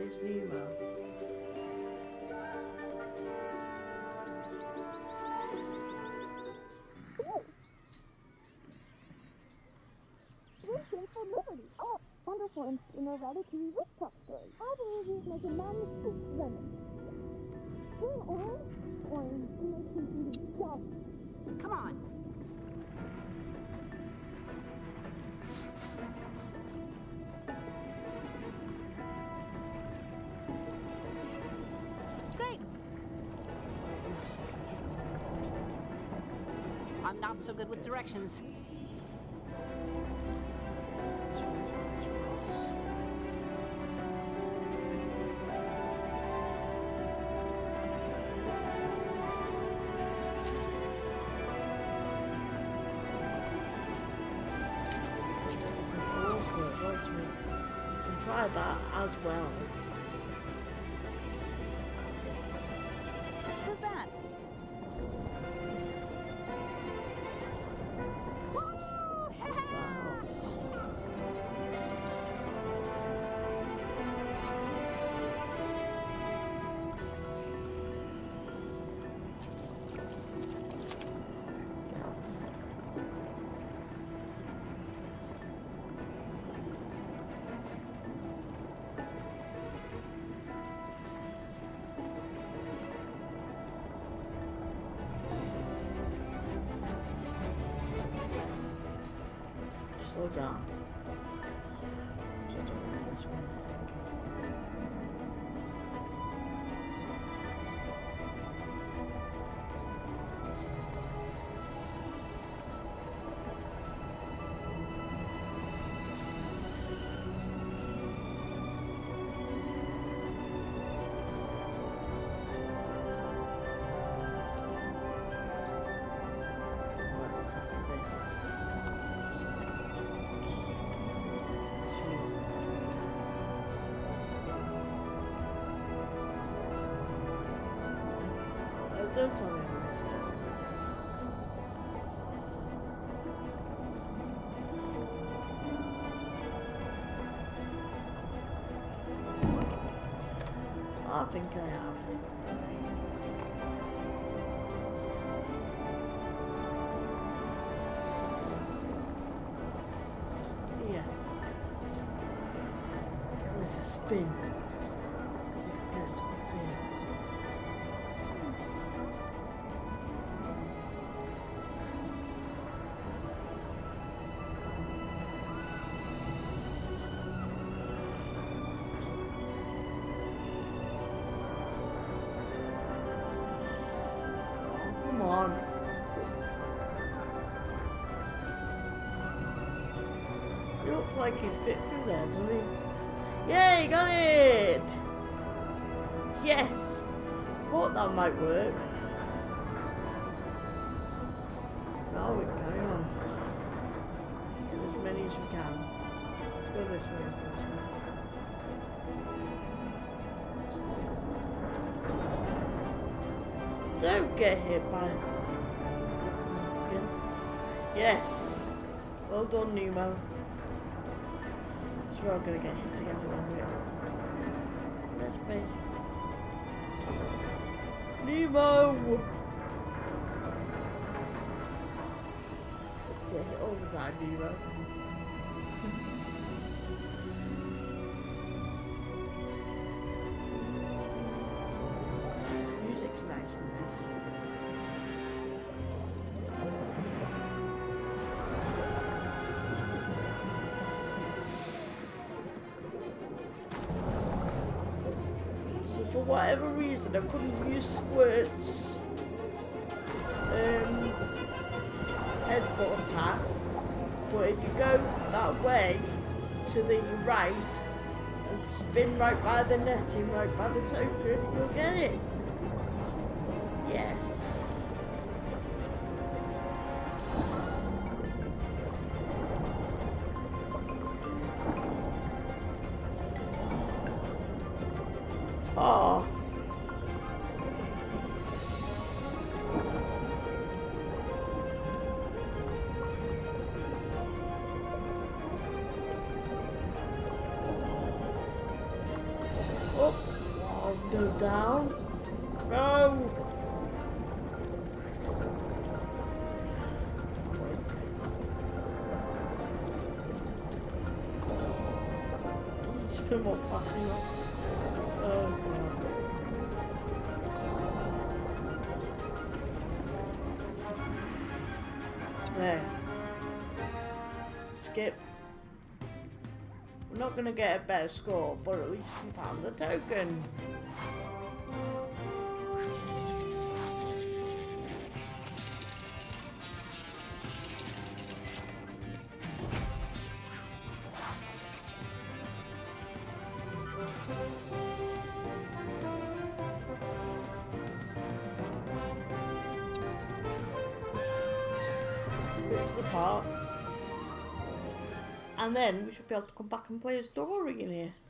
Where's Nemo? For liberty. Oh, wonderful in a Ratatouille rooftop story. I believe he's making manuscript lemon. Green orange makes him eat himself. Come on. Great. I'm not so good with directions. Try that as well. Who's that? Slow down. So I don't know which one I think. Right, it's after this. Don't tell me this. I think I have. Yeah. It was a spin. Get it hooked in. Come on. You look like you fit through there, doesn't he? Yeah, you got it! Yes! Thought that might work. Now we carry on. Get as many as we can. Let's go this way, this way. Don't get hit by... Yes! Well done, Nemo. I swear I'm gonna get hit together on it. Let's be. Nemo! Get hit all the time, Nemo. Music's nice in this. So for whatever reason I couldn't use Squirt's headbutt attack, but if you go that way to the right and spin right by the netting, right by the token, you'll get it. Yes. Oh. go down. No! Doesn't swim up fast enough. Oh god. There. Skip. We're not going to get a better score, but at least we found the token. Into the park. And then we should be able to come back and play as Dory in here.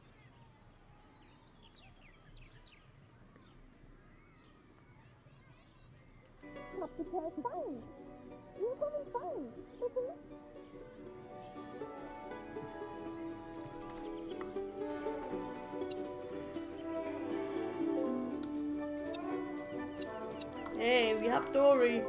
Not because fine. You're coming fine. Hey, we have Dory.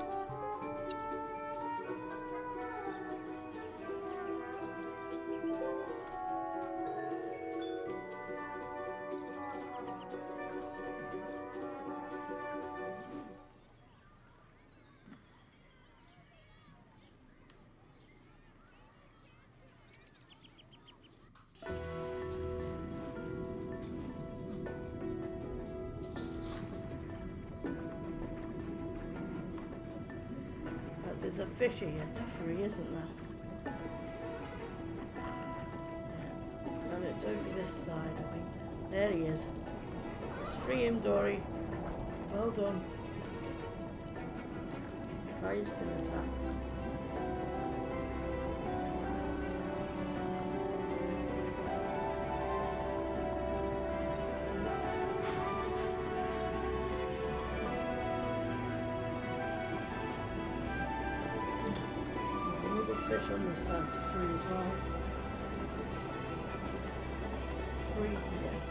There's a fish here to free, isn't there? Yeah. And it's over this side, I think. There he is. Let's free him, Dory. Well done. Try his spin attack. Fish on this side to free as well. Just free here.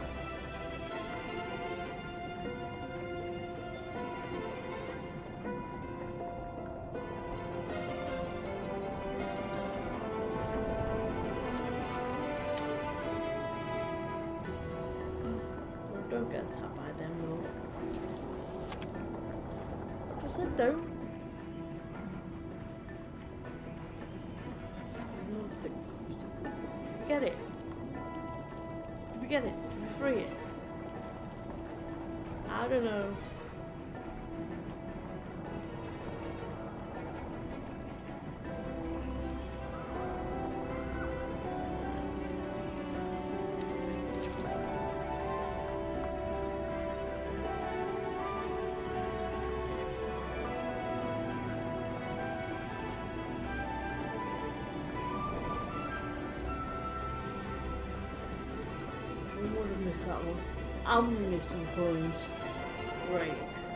Don't get attacked by them, love. I just said don't. Get it? Did we get it? Did we free it? I don't know. I would have missed that one. I'm gonna miss some coins. Great.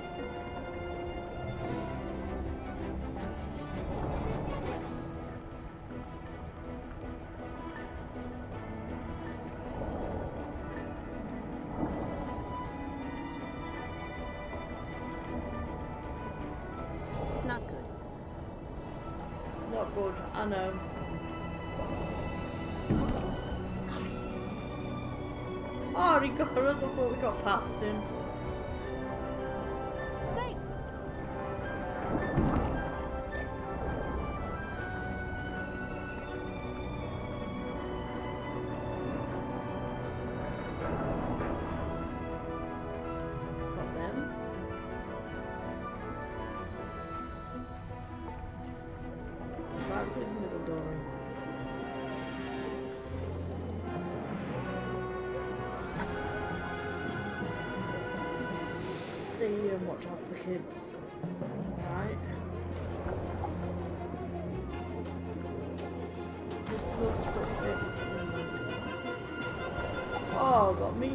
Not good. Not good, I know. Oh, he got us. I thought we got past him. Great. Got them. Right through the middle, Dory. Stay here and watch after the kids. Right. This is another stuff here. Oh, got me.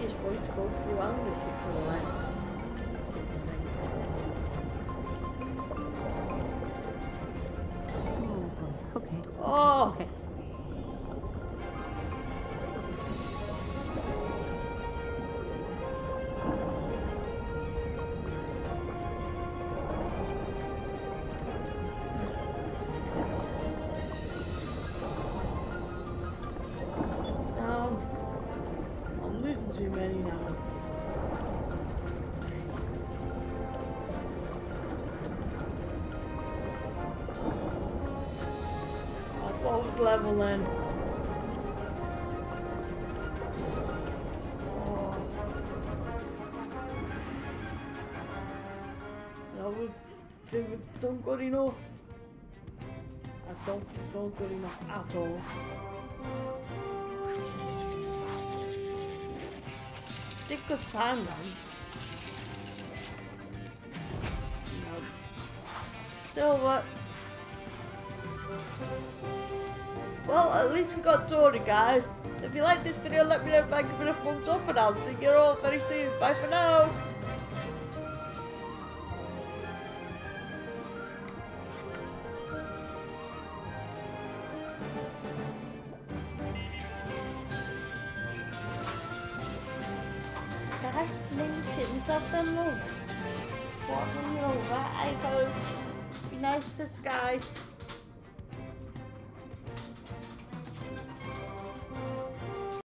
easiest way to go through. I'm going to stick to the left. Oh, boy. Okay. Oh! Okay. Too many now. I thought it was level then. Oh. No, we think we've done good enough. I don't think we've done good enough at all. Did good time then. No. So what? Well, at least we got Dory, guys. So if you like this video, let me know by giving a thumbs up, and I'll see you all very soon. Bye for now. Dimensions of the love. What will you over? I go. Be nice to Sky.